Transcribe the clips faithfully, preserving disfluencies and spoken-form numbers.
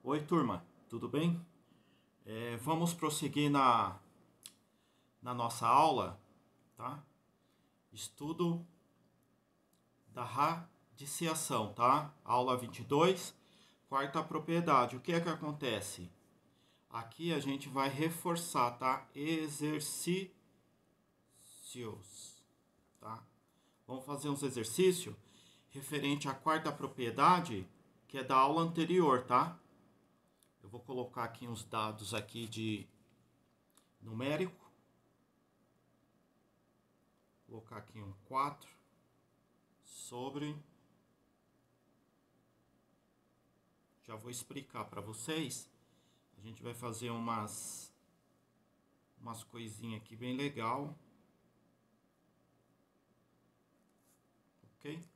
Oi, turma, tudo bem? É, vamos prosseguir na, na nossa aula, tá? Estudo da radiciação, tá? Aula vinte e dois, quarta propriedade. O que é que acontece? Aqui a gente vai reforçar, tá? Exercícios, tá? Vamos fazer uns exercícios referente à quarta propriedade, que é da aula anterior, tá? Eu vou colocar aqui uns dados aqui de numérico. Vou colocar aqui um quatro sobre... Já vou explicar para vocês. A gente vai fazer umas umas coisinhas aqui bem legal. Ok?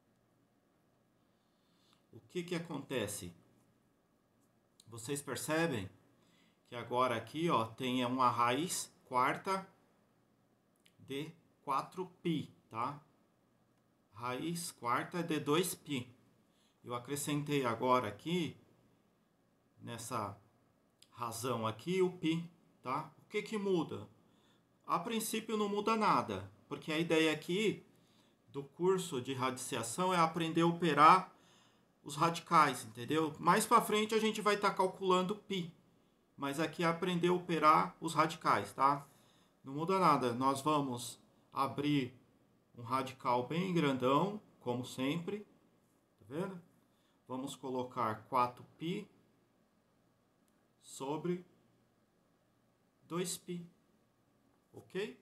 O que que acontece? Vocês percebem que agora aqui, ó, tem uma raiz quarta de quatro π, tá? Raiz quarta de dois π. Eu acrescentei agora aqui, nessa razão aqui, o π, tá? O que que muda? A princípio não muda nada, porque a ideia aqui do curso de radiciação é aprender a operar os radicais, entendeu? Mais para frente a gente vai estar tá calculando π, mas aqui é aprender a operar os radicais, tá? Não muda nada, nós vamos abrir um radical bem grandão, como sempre, tá vendo? Vamos colocar quatro π sobre dois π, ok?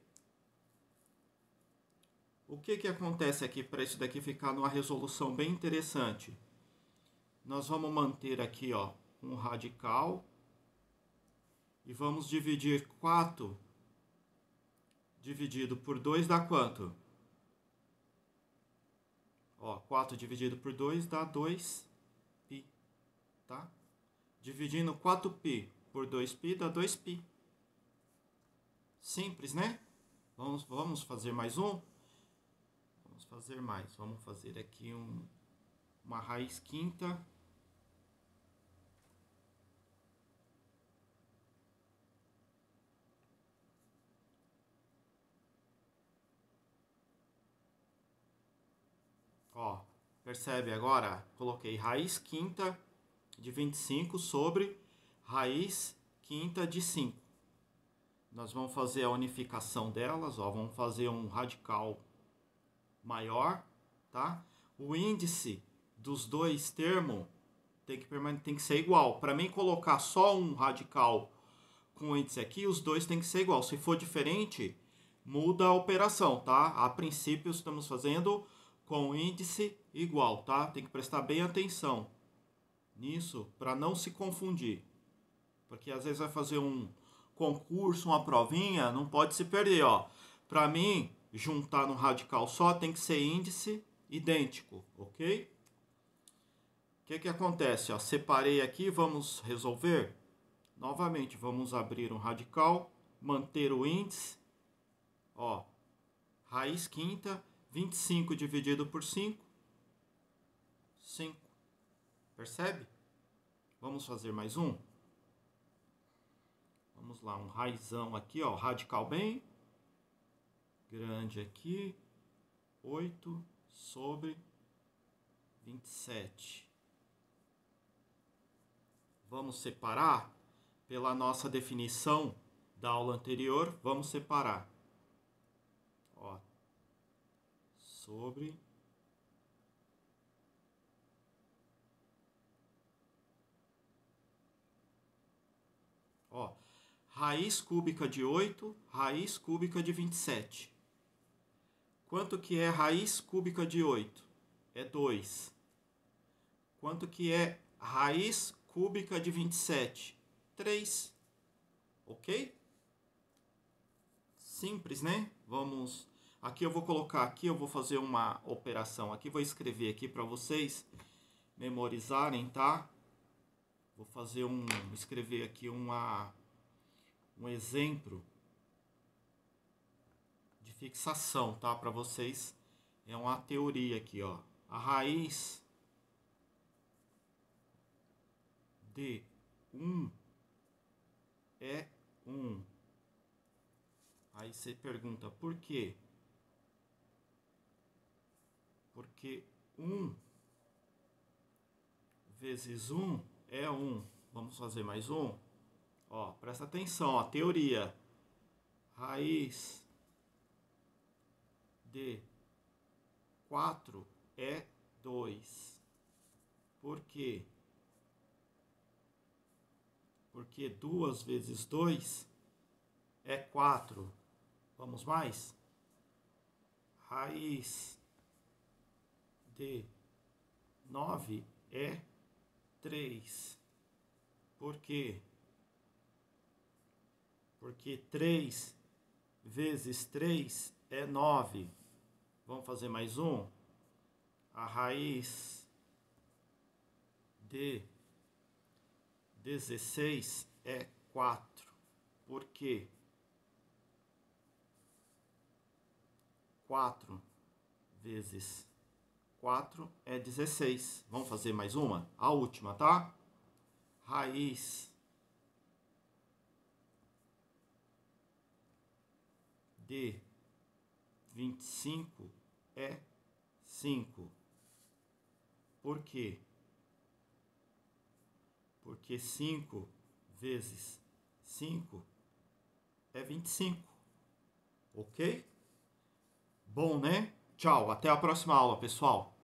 O que que acontece aqui para isso daqui ficar numa resolução bem interessante? Nós vamos manter aqui, ó, um radical e vamos dividir quatro dividido por dois dá quanto? Ó, quatro dividido por dois dá dois π, tá? Dividindo quatro π por dois π dá dois π. Simples, né? Vamos, vamos fazer mais um? Vamos fazer mais. Vamos fazer aqui um, uma raiz quinta. Ó, percebe agora? Coloquei raiz quinta de vinte e cinco sobre raiz quinta de cinco. Nós vamos fazer a unificação delas, ó, vamos fazer um radical maior, tá? O índice dos dois termos tem que, tem que ser igual. Para mim colocar só um radical com o índice aqui, os dois tem que ser igual. Se for diferente, muda a operação, tá? A princípio estamos fazendo com índice igual, tá? Tem que prestar bem atenção nisso para não se confundir. Porque às vezes vai fazer um concurso, uma provinha, não pode se perder, ó. Para mim, juntar no radical só tem que ser índice idêntico, ok? O que que acontece, ó? Separei aqui, vamos resolver. Novamente, vamos abrir um radical, manter o índice, ó. Raiz quinta, vinte e cinco dividido por cinco, cinco. Percebe? Vamos fazer mais um? Vamos lá, um raizão aqui, ó, radical bem grande aqui, oito sobre vinte e sete. Vamos separar pela nossa definição da aula anterior, vamos separar. Ó, sobre ó, raiz cúbica de oito, raiz cúbica de vinte e sete. Quanto que é raiz cúbica de oito? É dois. Quanto que é raiz cúbica de vinte e sete? três. Ok? Simples, né? Vamos... Aqui eu vou colocar aqui, eu vou fazer uma operação aqui, vou escrever aqui para vocês memorizarem, tá? Vou fazer um... escrever aqui uma... um exemplo de fixação, tá? Para vocês, é uma teoria aqui, ó. A raiz de um é um. Aí você pergunta, por quê? Porque um vezes um é um. Vamos fazer mais um? Ó, presta atenção, ó, teoria. Raiz de quatro é dois. Por quê? Porque duas vezes dois é quatro. Vamos mais? Raiz de nove é três. Por quê? Porque três vezes três é nove. Vamos fazer mais um? A raiz de dezesseis é quatro. Por quê? quatro vezes quatro é dezesseis. Vamos fazer mais uma? A última, tá? Raiz de vinte e cinco é cinco. Por quê? Porque cinco vezes cinco é vinte e cinco. Ok? Bom, né? Tchau, até a próxima aula, pessoal.